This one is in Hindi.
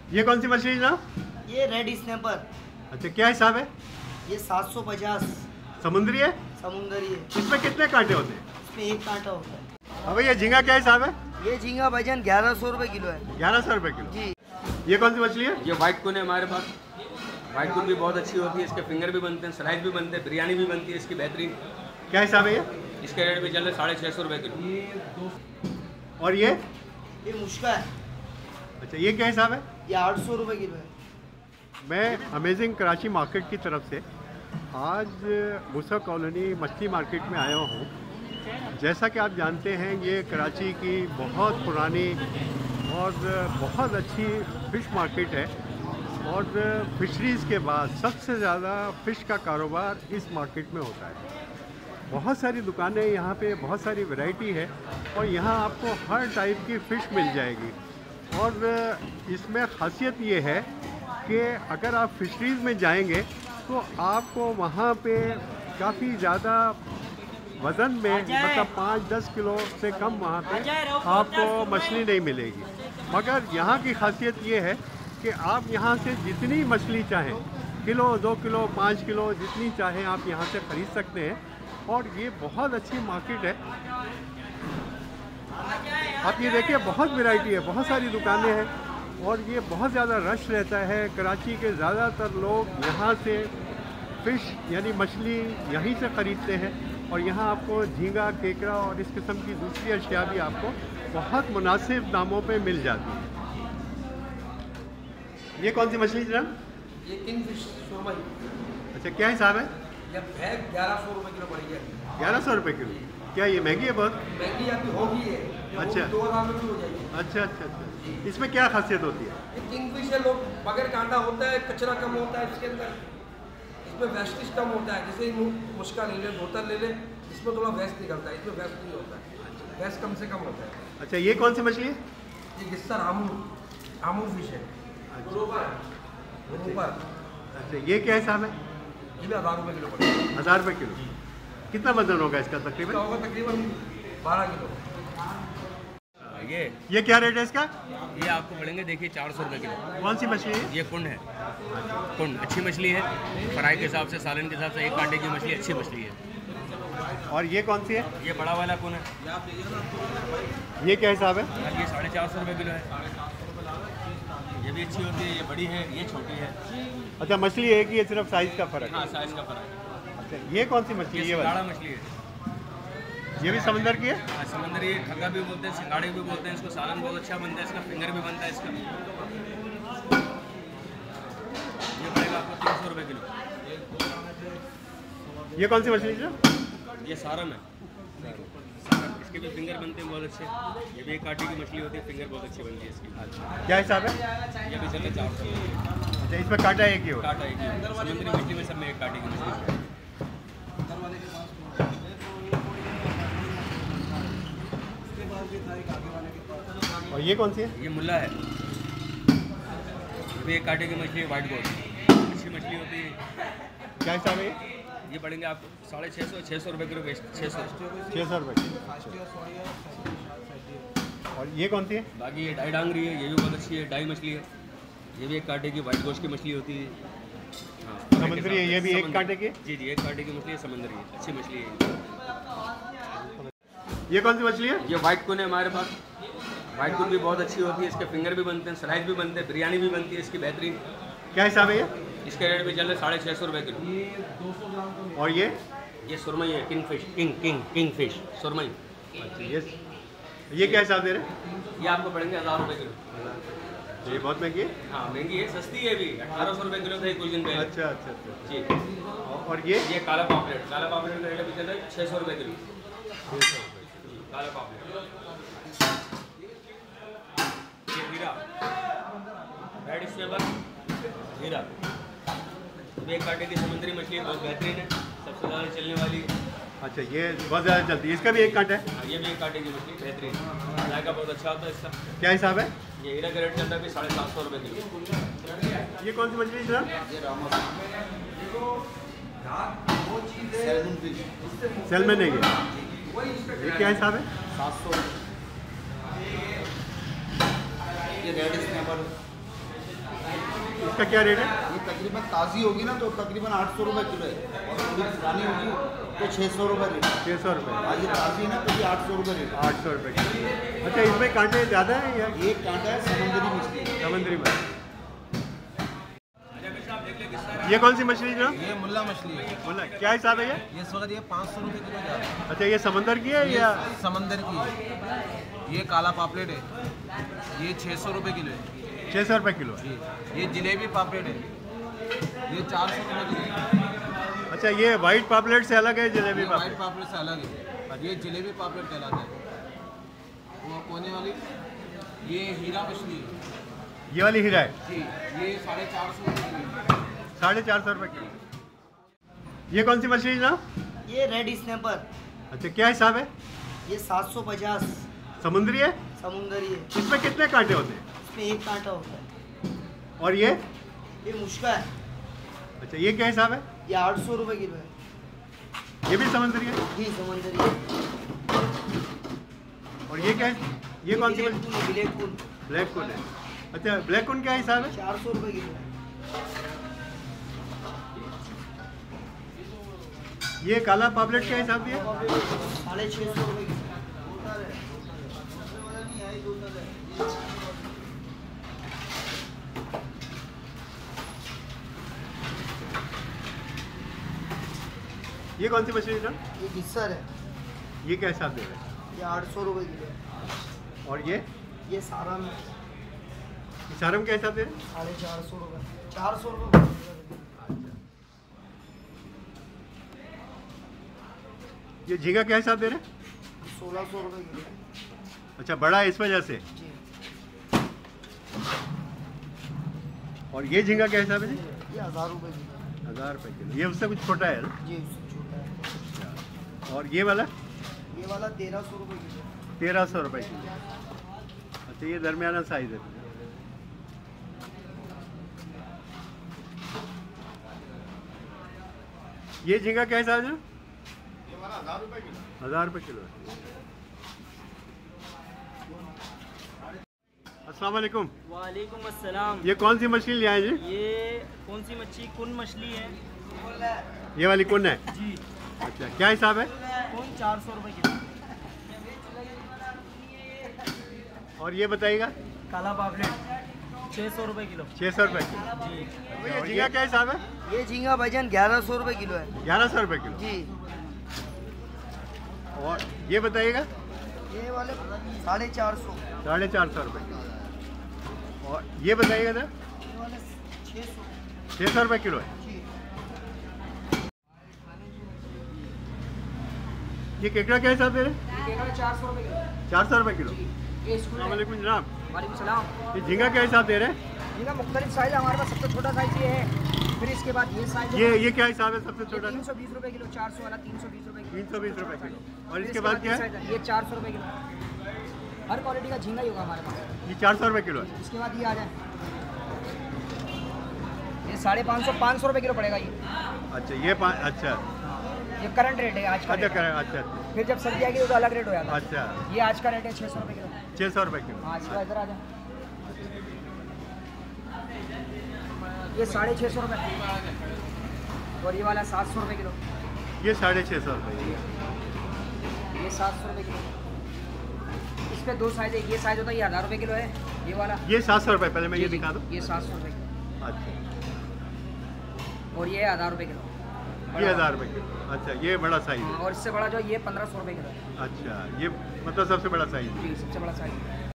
ये कौन सी मछली जनाब? ये रेड स्नैपर। अच्छा, क्या हिसाब है? ये 750। समुद्री है? समुंदरी है। इसमें कितने कांटे होते हैं? इसमें एक कांटा होता है। अब ये झींगा क्या हिसाब है? ये झींगा वजन 1100 रुपए किलो है। 1100 रुपए किलो जी। ये कौन सी मछली है? ये व्हाइट कून है हमारे पास। व्हाइट कून भी बहुत अच्छी होती है, इसके फिंगर भी बनते हैं, स्लाइस भी बनते हैं, बिरयानी भी बनती है इसकी बेहतरीन। क्या हिसाब है ये? इसके रेट भी चल रहे 650 रुपये किलो। और ये मुश्का है। अच्छा, ये क्या हिसाब है? ये 800 रुपए किलो है। मैं अमेजिंग कराची मार्केट की तरफ से आज मूसा कॉलोनी मछली मार्केट में आया हूँ। जैसा कि आप जानते हैं, ये कराची की बहुत पुरानी और बहुत अच्छी फ़िश मार्केट है और फिशरीज़ के बाद सबसे ज़्यादा फ़िश का कारोबार इस मार्केट में होता है। बहुत सारी दुकानें यहाँ पे, बहुत सारी वैरायटी है और यहाँ आपको हर टाइप की फ़िश मिल जाएगी। और इसमें ख़ासियत ये है कि अगर आप फिशरीज़ में जाएंगे तो आपको वहाँ पे काफ़ी ज़्यादा वज़न में, मतलब 5-10 किलो से कम वहाँ पे आपको मछली नहीं मिलेगी। मगर यहाँ की ख़ासियत ये है कि आप यहाँ से जितनी मछली चाहें, किलो, 2 किलो, 5 किलो, जितनी चाहें आप यहाँ से ख़रीद सकते हैं। और ये बहुत अच्छी मार्केट है। आप ये देखिए, बहुत वैरायटी है, बहुत सारी दुकानें हैं और ये बहुत ज़्यादा रश रहता है। कराची के ज़्यादातर लोग यहाँ से फ़िश यानी मछली यहीं से ख़रीदते हैं और यहाँ आपको झींगा, केकड़ा और इस किस्म की दूसरी अशिया भी आपको बहुत मुनासिब दामों पे मिल जाती है। ये कौन सी मछली जनाब? ये किंगफिश सुरमई। अच्छा, क्या हिसाब है? ये बैग 1100 रुपए किलो पड़ेगी। 1100 रुपए किलो? क्या ये महंगी है बहुत? महंगी अभी होगी है। अच्छा, 2000 में भी हो जाएगी। अच्छा अच्छा अच्छा। इसमें क्या खासियत होती है? ये किंगफिश है, लोग बगैर कांटा होता है, कचरा कम होता है इसके अंदर, इसमें वेस्टेज कम होता है। जैसे मुश्का ले ले, बोतल ले ले, इसमें थोड़ा वेस्ट निकलता है, इसमें वेस्ट नहीं होता है, वेस्ट कम से कम होता है। अच्छा, ये कौन सी मछली है? ये गिस्सर आमू फिश है। ऊपर। अच्छा, ये क्या हिसाब है? ये भी 1000 रुपए किलो पड़ेगा। 1000 रुपए किलो? कितना वजन होगा इसका तकरीबन? होगा तकरीबन 12 किलो। ये क्या रेट है इसका? ये आपको पड़ेंगे, देखिए 400 रुपये किलो। कौन सी मछली है? ये कुंड है। कुंड अच्छी मछली है, फ्राई के हिसाब से, सालन के हिसाब से, एक कांटे की मछली अच्छी मछली है। और ये कौन सी है? ये बड़ा वाला कुंड है। ये क्या हिसाब है? ये 450 रुपये किलो है। ये भी अच्छी होती है, ये बड़ी है, ये छोटी है। अच्छा, मछली एक ही है, सिर्फ साइज़ का फ़र्क है? हाँ, साइज़ का फ़र्क है। अच्छा, ये कौन सी मछली है? ये वाला मछली है। ये भी समंदर की है? हाँ, समंदरी खग्गा भी बोलते हैं, सिंगाड़े भी बोलते हैं इसको। सालन बहुत अच्छा बनता है इसका, फिंगर भी बनता है इसका। ये पड़ेगा आपको 300 रुपये किलो। ये कौन सी मछली है? ये सारम है। सारम, इसके भी फिंगर बनते हैं बहुत अच्छे। ये भी एक कांटे की मछली होती है, फिंगर बहुत अच्छी बनती है इसकी। क्या हिसाब है? ये भी चले 400 रुपये। अच्छा, इसमें कांटा एक ही हो? कांटा एक ही। समुद्री मछली में सब में एक कांटे की मछली। और ये कौन सी है? ये मुल्ला है। ये भी एक कांटे की मछली है, वाइट गोल्ड, अच्छी मछली होती है। क्या हिसाब है? ये पड़ेंगे आपको 650 रुपये किलो। 600 रुपये। और ये कौन सी है? बाकी ये डाई डांगरी है, ये भी बहुत अच्छी है, डाई मछली है। ये भी एक कांटे की वाइट गोश्त की मछली होती है। हाँ, समुद्री है, ये भी एक कांटे की? जी जी, एक कांटे की मछली है, समंदरी है, अच्छी मछली है। ये कौन सी मछली है? ये व्हाइट कून है हमारे पास। व्हाइट कून भी बहुत अच्छी होती है, इसके फिंगर भी बनते हैं, स्लाइस भी बनते हैं, बिरयानी भी बनती है इसकी बेहतरीन। क्या हिसाब है ये? इसके रेट भी चल रहे 650 रुपये किलो। और ये सुरमई है, किंग फिश सुरमई। अच्छा, ये क्या हिसाब दे रहे हैं? ये आपको पड़ेंगे 1000 रुपये किलो। ये बहुत महंगी है? हाँ, महंगी है, सस्ती है भी। 1800 रुपये किलो था कुछ दिन पहले। अच्छा अच्छा अच्छा जी। और ये काला पापलेट का रेट अभी चल रहा है 600 रुपये किलो। 600 रुपये काला पापलेट। ये हीरा, रेड स्नेपर हीरा, एक कांटे की समुद्री मछली है, बहुत बेहतरीन है, सबसे ज़्यादा चलने वाली। अच्छा, ये बहुत ज़्यादा चलती है, इसका भी एक कांटा है? हाँ, ये भी एक कांटे की मछली बेहतरीन, जायका बहुत अच्छा होता है इसका। क्या हिसाब है? ये हीरा का रेट चलता है अभी 750 रुपये किलो। ये कौन सी मछली है सर? सैल्मन है ये क्या हिसाब है? 700। ये रेड स्नैपर इसका क्या रेट है? ये तकरीबन ताज़ी होगी ना तो तकरीबन 800 रुपये किलो है, और थोड़ी पुरानी होगी तो 600 रुपये रेट है। 600 रुपये। आज ये ताज़ी ना तो ये 800 रुपये रेट है। 800 रुपये किलो। अच्छा, इसमें कांटे ज़्यादा हैं या ये कांटा है समुद्री मछली है। समुद्री मछली? ये कौन सी मछली जनाब? ये मुल्ला मछली है। बोला क्या हिसाब है ये? ये इस वक्त ये 500 रुपये किलो जा रहा है। अच्छा, ये समंदर की है या? समंदर की है। ये काला पापलेट है, ये 600 रुपये किलो है। 600 रुपये किलो है। ये जलेबी पापलेट है, ये 400 रुपये किलो है। अच्छा, ये वाइट पापलेट से अलग है जलेबी ये वाइट पापलेट? पापलेट से अलग है, ये जलेबी पापलेट कहलाता है। वो कोने वाली ये हीरा मछली है ये वाली हीरा है? जी, ये 450 रुपये किलो है। 450 रुपये किलो। ये कौन सी मछली जनाब? ये रेड स्नैपर, अच्छा, क्या हिसाब है? ये 750 समुद्री है? समुंदरी है। इसमें कितने कांटे होते हैं? इसमें एक कांटा होता है। और ये? ये मुश्का है, अच्छा, ये क्या हिसाब है? ये 800 रुपये किलो है। ये भी समुद्री है? जी समुंदरी है। और ये क्या है? ये कौन सी ब्लैक मछली? कून है, ब्लैक कून ब्लैक कून है। अच्छा, ब्लैक कून क्या हिसाब है? 400 रुपये किलो है। ये काला पापलेट क्या हिसाब दिया? 650 रुपये किलो। ये कौन सी मछली है? ये गिस्सर है, ये क्या हिसाब दे रहे हैं? ये 800 रुपये किलो है। और ये सारा में इशारम क्या हिसाब दे रहे हैं? 450 रुपये, 400 रुपये। ये झींगा क्या हिसाब दे रहे हैं? 1600 रुपये किलो। अच्छा, बड़ा है इस वजह से। जी, और ये झींगा क्या हिसाब है जी? ये 1000 रुपये किलो। 1000 रुपये किलो। ये उससे कुछ छोटा है ना? जी उससे छोटा है। और ये वाला? ये वाला 1300 रुपये किलो। 1300 रुपये किलो। अच्छा, ये दरमियाना साइज है। ये झींगा क्या हिसाब है? 1000 रुपये किलो। 1000 रुपये किलो है। अस्सलाम वालेकुम। वालेकुम अस्सलाम। ये कौन सी मछली ले आए जी? ये कौन सी मच्छी? कुन मछली है ये वाली कौन है? जी। अच्छा, क्या हिसाब है? कुन 400 रुपये किलो। और ये बताइएगा? काला पापलेट 600 रुपये किलो। 600 रुपये किलो। जी। ये झींगा क्या हिसाब है? ये झींगा भाईजान 1100 रुपये किलो है। 1100 रुपये किलो। जी, और ये बताइएगा? ये वाले 450। 450 रुपये किलो। और ये बताइएगा ना? ये वाले 600। 600 रुपये किलो है। जी, ये केकड़ा क्या हिसाब दे रहे हैं? ये 400 रुपये किलो। 400 रुपये किलो। ये स्कूल अस्सलाम वालेकुम जनाब। वालेकुम सलाम। ये झींगा क्या हिसाब दे रहे हैं? इनका मुख्तलिफ साइज़ है, हमारे पास सबसे छोटा साइज़ ये है। फिर इसके बाद ये साइज़ ये क्या हिसाब है सबसे छोटा? 320 रुपये किलो। 400 वाला 320 रुपये किलो। 320 रुपये किलो। और फिर इसके बाद क्या है? ये 400 रुपये किलो। हर क्वालिटी का झींगा ही होगा हमारे पास। ये 400 रुपये किलो है। इसके बाद ये आ जाए, ये 550 500 रुपये किलो पड़ेगा ये। अच्छा, अच्छा ये करंट रेट है आज का अच्छा रेट है। करें। अच्छा फिर जब सर्दी आएगी तो अलग रेट हो जाता है। अच्छा, ये आज का रेट है 600 रुपये किलो। 600 रुपये किलो। हाँ, इसका इधर आ जाए, ये 650 रुपये। और ये वाला 700 रुपये किलो। ये 650 रुपये। ये 700 रुपये किलो। इस पे दो साइज है, ये साइज होता है, ये 1000 रुपये किलो है। ये वाला ये 700 रुपये। पहले मैं ये जी, दिखा दूँ। ये 700 रुपये किलो। अच्छा, और ये 1000 रुपये किलो। ये 1000 रुपये किलो। अच्छा, ये बड़ा साइज है। और इससे बड़ा जो ये 1500 रुपये किलो है। अच्छा, ये मतलब सबसे बड़ा साइज है। जी, सबसे बड़ा साइज।